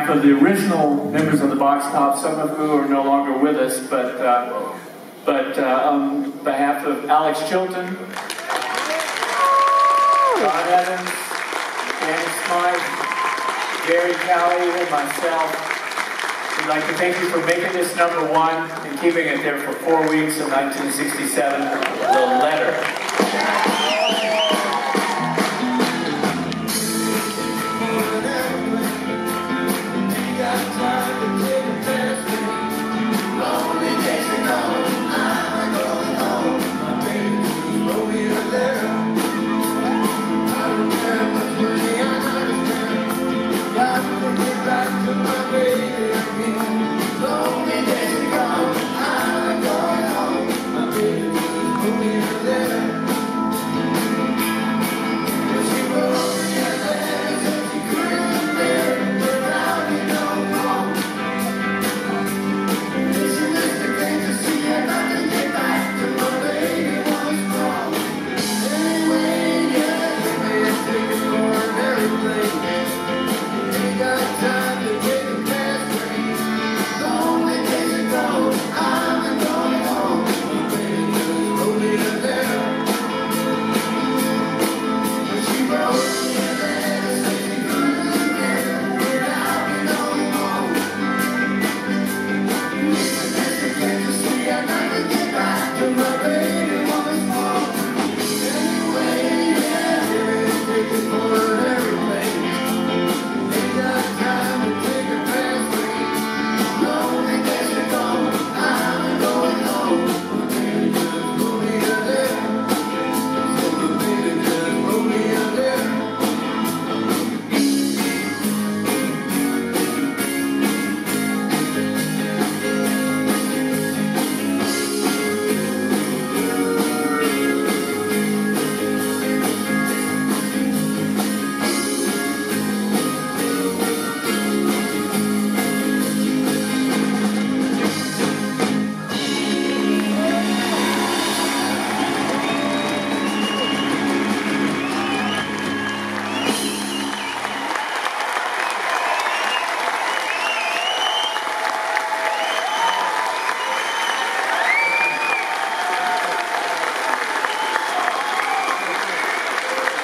For the original members of the Box Top, some of who are no longer with us, but on behalf of Alex Chilton, Don Evans, Danny Smythe, Gary Cowley, and myself, we'd like to thank you for making this #1 and keeping it there for 4 weeks in 1967, The Letter.